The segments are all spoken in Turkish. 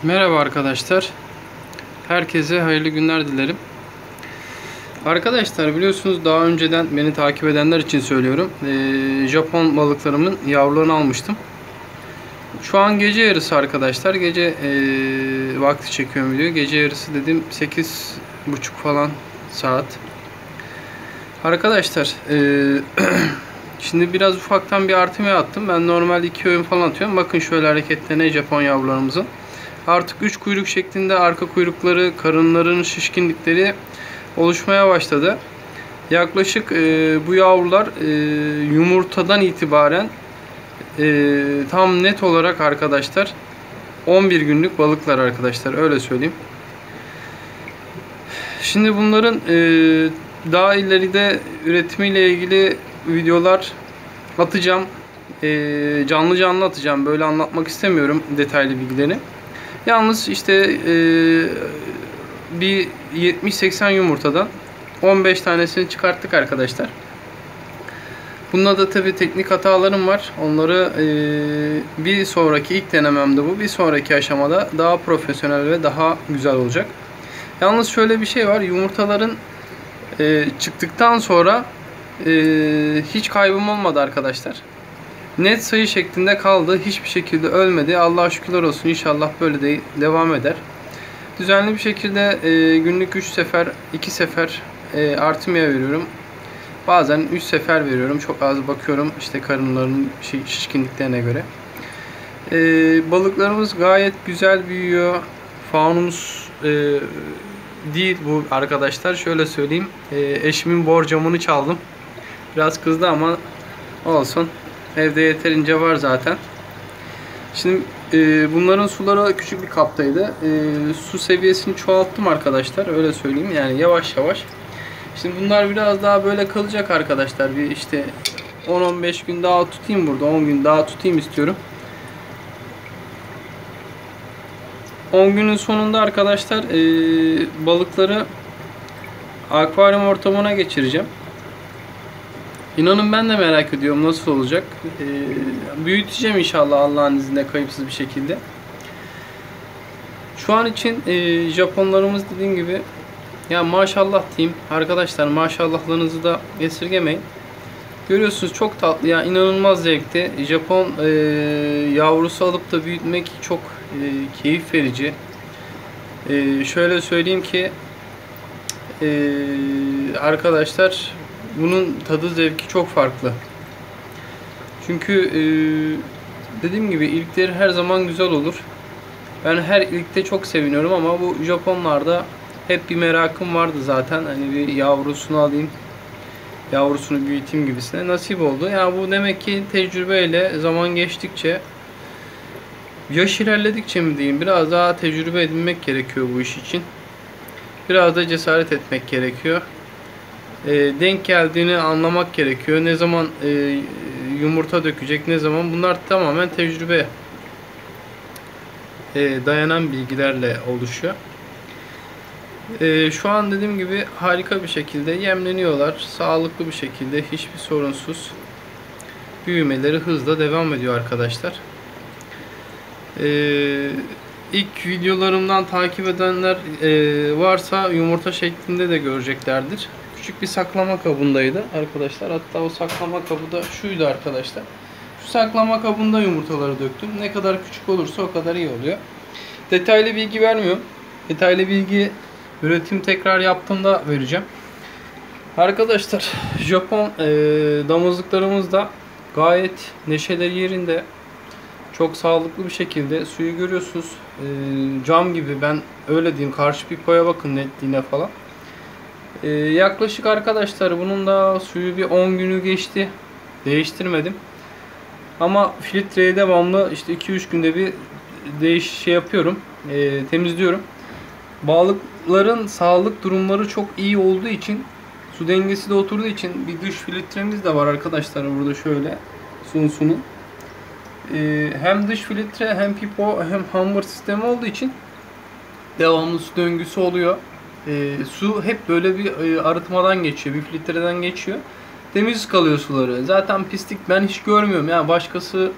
Merhaba arkadaşlar. Herkese hayırlı günler dilerim. Arkadaşlar biliyorsunuz daha önceden beni takip edenler için söylüyorum. Japon balıklarımın yavrularını almıştım. Şu an gece yarısı arkadaşlar. Gece vakti çekiyorum video. Gece yarısı dedim 8:30 falan saat. Arkadaşlar şimdi biraz ufaktan bir artımaya attım. Ben normalde 2 öğün falan atıyorum. Bakın şöyle hareketlerine Japon yavrularımızın. Artık 3 kuyruk şeklinde arka kuyrukları, karınların şişkinlikleri oluşmaya başladı. Yaklaşık bu yavrular yumurtadan itibaren tam net olarak arkadaşlar 11 günlük balıklar arkadaşlar, öyle söyleyeyim. Şimdi bunların daha ileride üretimiyle ilgili videolar atacağım. Canlı canlı atacağım. Böyle anlatmak istemiyorum detaylı bilgileri. Yalnız işte bir 70-80 yumurtadan 15 tanesini çıkarttık arkadaşlar. Bunda da tabi teknik hatalarım var. Onları bir sonraki ilk denememde bu. Bir sonraki aşamada daha profesyonel ve daha güzel olacak. Yalnız şöyle bir şey var. Yumurtaların çıktıktan sonra hiç kaybım olmadı arkadaşlar. Net sayı şeklinde kaldı. Hiçbir şekilde ölmedi. Allah'a şükürler olsun. İnşallah böyle de devam eder. Düzenli bir şekilde günlük 3 sefer, 2 sefer artımaya veriyorum. Bazen 3 sefer veriyorum. Çok az bakıyorum işte karınlarının şişkinliklerine göre. Balıklarımız gayet güzel büyüyor. Faunus değil bu arkadaşlar. Şöyle söyleyeyim. Eşimin borcamını çaldım. Biraz kızdı ama olsun. Evde yeterince var zaten. Şimdi bunların suları küçük bir kaptaydı. Su seviyesini çoğalttım arkadaşlar. Öyle söyleyeyim. Yani yavaş yavaş. Şimdi bunlar biraz daha böyle kalacak arkadaşlar. Bir işte 10-15 gün daha tutayım burada. 10 gün daha tutayım istiyorum. 10 günün sonunda arkadaşlar balıkları akvaryum ortamına geçireceğim. İnanın ben de merak ediyorum nasıl olacak. Büyüteceğim inşallah Allah'ın izniyle kayıpsız bir şekilde. Şu an için Japonlarımız dediğim gibi ya maşallah diyeyim. Arkadaşlar maşallahlarınızı da esirgemeyin. Görüyorsunuz çok tatlı ya, inanılmaz zevkli. Japon yavrusu alıp da büyütmek çok keyif verici. Şöyle söyleyeyim ki arkadaşlar bunun tadı zevki çok farklı. Çünkü dediğim gibi ilkleri her zaman güzel olur. Ben her ilkte çok seviniyorum ama bu Japonlarda hep bir merakım vardı zaten. Hani bir yavrusunu alayım, yavrusunu büyüteyim gibisine nasip oldu. Ya bu demek ki tecrübeyle zaman geçtikçe, yaş ilerledikçe mi diyeyim, biraz daha tecrübe edinmek gerekiyor bu iş için. Biraz da cesaret etmek gerekiyor. Denk geldiğini anlamak gerekiyor. Ne zaman yumurta dökecek, ne zaman, bunlar tamamen tecrübe dayanan bilgilerle oluşuyor. Şu an dediğim gibi harika bir şekilde yemleniyorlar. Sağlıklı bir şekilde, hiçbir sorunsuz büyümeleri hızla devam ediyor arkadaşlar. İlk videolarımdan takip edenler varsa yumurta şeklinde de göreceklerdir. Küçük bir saklama kabındaydı arkadaşlar. Hatta o saklama kabı da şuydu arkadaşlar. Şu saklama kabında yumurtaları döktüm. Ne kadar küçük olursa o kadar iyi oluyor. Detaylı bilgi vermiyorum. Detaylı bilgi üretim tekrar yaptığımda vereceğim. Arkadaşlar Japon damızlıklarımız da gayet neşeleri yerinde. Çok sağlıklı bir şekilde suyu görüyorsunuz. Cam gibi, ben öyle diyeyim. Karşı pipoya bakın netliğine falan. Yaklaşık arkadaşlar bunun da suyu bir 10 günü geçti. Değiştirmedim. Ama filtreye devamlı işte 2-3 günde bir şey yapıyorum. Temizliyorum. Balıkların sağlık durumları çok iyi olduğu için, su dengesi de oturduğu için bir dış filtremiz de var arkadaşlar burada şöyle. Sunsun'un. Hem dış filtre hem pipo hem hammer sistemi olduğu için devamlı su döngüsü oluyor. Su hep böyle bir arıtmadan geçiyor, bir filtreden geçiyor. Temiz kalıyor suları. Zaten pislik ben hiç görmüyorum. Yani başkası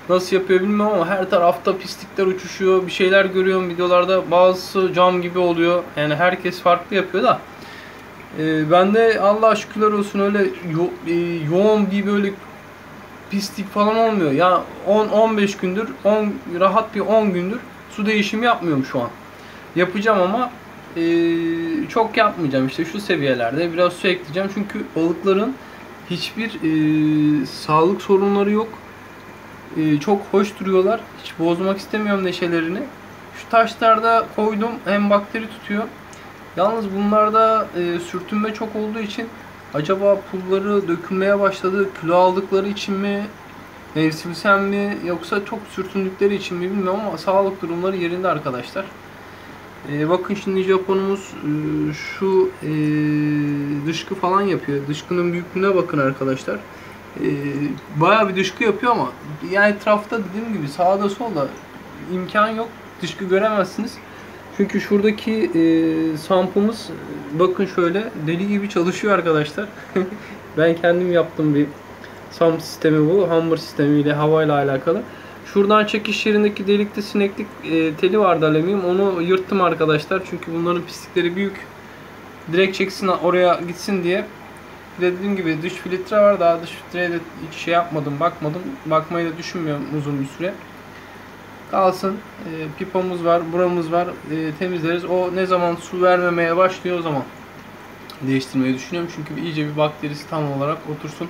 nasıl yapıyor bilmiyorum ama her tarafta pislikler uçuşuyor. Bir şeyler görüyorum videolarda. Bazısı cam gibi oluyor. Yani herkes farklı yapıyor da. Ben de Allah'a şükürler olsun öyle yoğun bir böyle pislik falan olmuyor. Ya 10-15 gündür, rahat bir 10 gündür su değişimi yapmıyorum şu an. Yapacağım ama çok yapmayacağım, işte şu seviyelerde biraz su ekleyeceğim. Çünkü balıkların hiçbir sağlık sorunları yok. Çok hoş duruyorlar. Hiç bozmak istemiyorum neşelerini. Şu taşlarda koydum, hem bakteri tutuyor. Yalnız bunlarda sürtünme çok olduğu için acaba pulları dökülmeye başladı, kilo aldıkları için mi, mevsimsel mi, yoksa çok sürtündükleri için mi bilmiyorum ama sağlık durumları yerinde arkadaşlar. Bakın şimdi Japonumuz şu dışkı falan yapıyor. Dışkının büyüklüğüne bakın arkadaşlar. Bayağı bir dışkı yapıyor ama yani etrafta dediğim gibi sağda solda imkan yok. Dışkı göremezsiniz. Çünkü şuradaki sampımız bakın şöyle deli gibi çalışıyor arkadaşlar. Ben kendim yaptım bir samp sistemi bu. Hammer sistemiyle, havayla alakalı. Şuradan çekiş yerindeki delikte sineklik teli vardı, alüminyum. Onu yırttım arkadaşlar. Çünkü bunların pislikleri büyük. Direkt çeksin oraya gitsin diye. Dediğim gibi dış filtre var. Daha dış filtreye de hiç şey yapmadım, bakmadım. Bakmayı da düşünmüyorum uzun bir süre. Kalsın. Pipamız var, buramız var. Temizleriz. O ne zaman su vermemeye başlıyor o zaman değiştirmeyi düşünüyorum. Çünkü iyice bir bakterisi tam olarak otursun.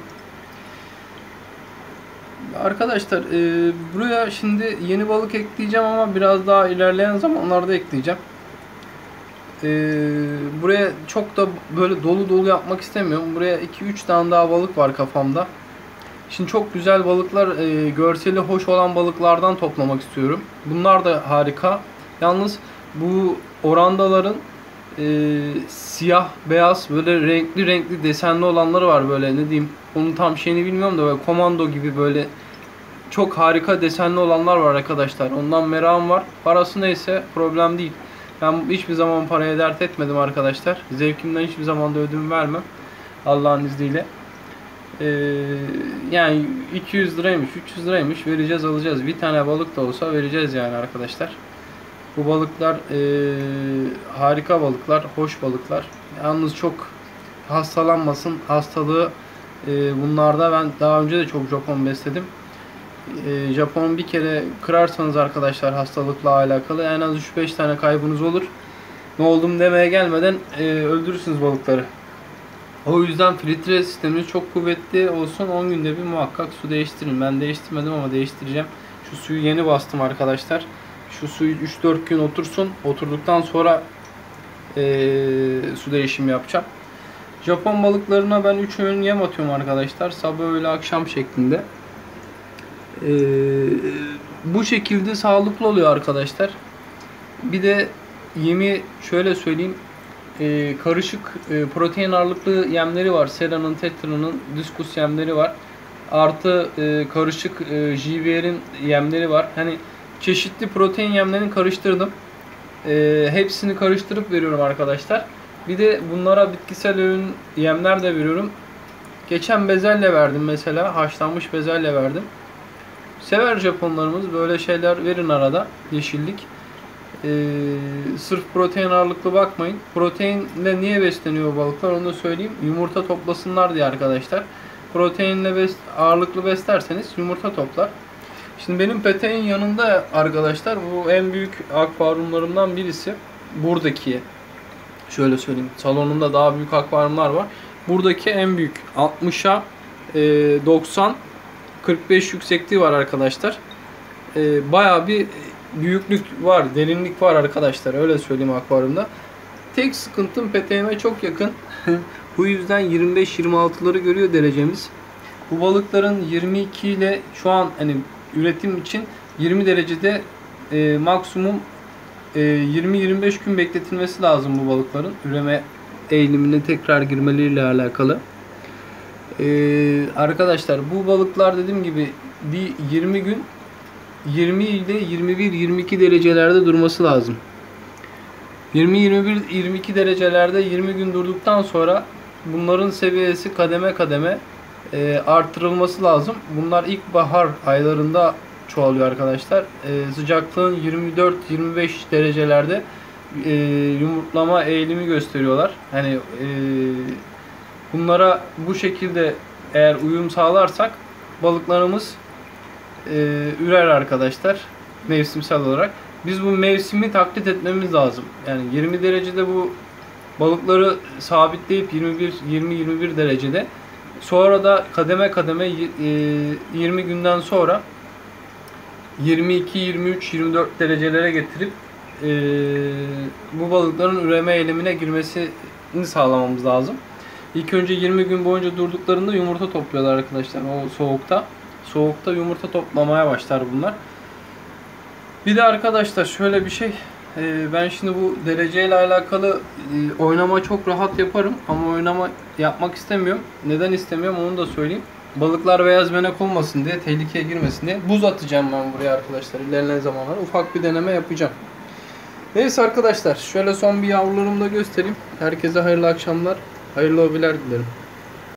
Arkadaşlar buraya şimdi yeni balık ekleyeceğim ama biraz daha ilerleyen zamanlarda ekleyeceğim. Buraya çok da böyle dolu dolu yapmak istemiyorum. Buraya 2-3 tane daha balık var kafamda. Şimdi çok güzel balıklar, görseli hoş olan balıklardan toplamak istiyorum. Bunlar da harika. Yalnız bu orandaların siyah, beyaz, böyle renkli renkli desenli olanları var, böyle ne diyeyim. Onun tam şeyini bilmiyorum da böyle komando gibi böyle çok harika desenli olanlar var arkadaşlar. Ondan merakım var. Parası neyse problem değil. Ben hiçbir zaman paraya dert etmedim arkadaşlar. Zevkimden hiçbir zaman da ödün vermem. Allah'ın izniyle. Yani 200 liraymış, 300 liraymış, vereceğiz, alacağız. Bir tane balık da olsa vereceğiz yani arkadaşlar. Bu balıklar harika balıklar, hoş balıklar. Yalnız çok hastalanmasın. Hastalığı bunlarda, ben daha önce de çok Japon besledim. Japon bir kere kırarsanız arkadaşlar hastalıkla alakalı en az 3-5 tane kaybınız olur. Ne oldum demeye gelmeden öldürürsünüz balıkları. O yüzden filtre sisteminiz çok kuvvetli olsun. 10 günde bir muhakkak su değiştirin. Ben değiştirmedim ama değiştireceğim. Şu suyu yeni bastım arkadaşlar. Şu suyu 3-4 gün otursun. Oturduktan sonra su değişimi yapacağım. Japon balıklarına ben 3 öğün yem atıyorum arkadaşlar. Sabah, öğle, akşam şeklinde. Bu şekilde sağlıklı oluyor arkadaşlar. Bir de yemi şöyle söyleyeyim. Karışık protein ağırlıklı yemleri var. Sera'nın, Tetra'nın, Diskus yemleri var. Artı karışık JBL'in yemleri var. Hani çeşitli protein yemlerini karıştırdım. Hepsini karıştırıp veriyorum arkadaşlar. Bir de bunlara bitkisel öğün yemler de veriyorum. Geçen bezelye verdim mesela. Haşlanmış bezelye verdim. Sever Japonlarımız böyle şeyler, verin arada. Yeşillik. Sırf protein ağırlıklı bakmayın. Proteinle niye besleniyor balıklar onu da söyleyeyim. Yumurta toplasınlar diye arkadaşlar. Proteinle ağırlıklı beslerseniz yumurta toplar. Şimdi benim peteğin yanında arkadaşlar, bu en büyük akvaryumlarımdan birisi. Buradaki, şöyle söyleyeyim, salonumda daha büyük akvaryumlar var. Buradaki en büyük 60'a 90 45 yüksekliği var arkadaşlar. Bayağı bir büyüklük var, derinlik var arkadaşlar, öyle söyleyeyim akvaryumda. Tek sıkıntım peteğime çok yakın. Bu yüzden 25-26'ları görüyor derecemiz. Bu balıkların 22 ile şu an hani üretim için 20 derecede maksimum 20-25 gün bekletilmesi lazım bu balıkların. Üreme eğilimine tekrar girmeleriyle alakalı. Arkadaşlar bu balıklar dediğim gibi bir 20 gün 20 ile 21-22 derecelerde durması lazım. 20-21-22 derecelerde 20 gün durduktan sonra bunların seviyesi kademe kademe artırılması lazım. Bunlar ilkbahar aylarında çoğalıyor arkadaşlar. Sıcaklığın 24-25 derecelerde yumurtlama eğilimi gösteriyorlar. Hani bunlara bu şekilde eğer uyum sağlarsak balıklarımız ürer arkadaşlar mevsimsel olarak. Biz bu mevsimi taklit etmemiz lazım. Yani 20 derecede bu balıkları sabitleyip 20-21 derecede, sonra da kademe kademe 20 günden sonra 22, 23, 24 derecelere getirip bu balıkların üreme eylemine girmesini sağlamamız lazım. İlk önce 20 gün boyunca durduklarında yumurta topluyorlar arkadaşlar o soğukta. Soğukta yumurta toplamaya başlar bunlar. Bir de arkadaşlar şöyle bir şey. Ben şimdi bu dereceyle alakalı oynama çok rahat yaparım ama oynama yapmak istemiyorum. Neden istemiyorum onu da söyleyeyim. Balıklar beyaz benek olmasın diye, tehlikeye girmesin diye buz atacağım ben buraya arkadaşlar. İlerleyen zamanlarda ufak bir deneme yapacağım. Neyse arkadaşlar, şöyle son bir yavrularımı da göstereyim. Herkese hayırlı akşamlar, hayırlı hobiler dilerim.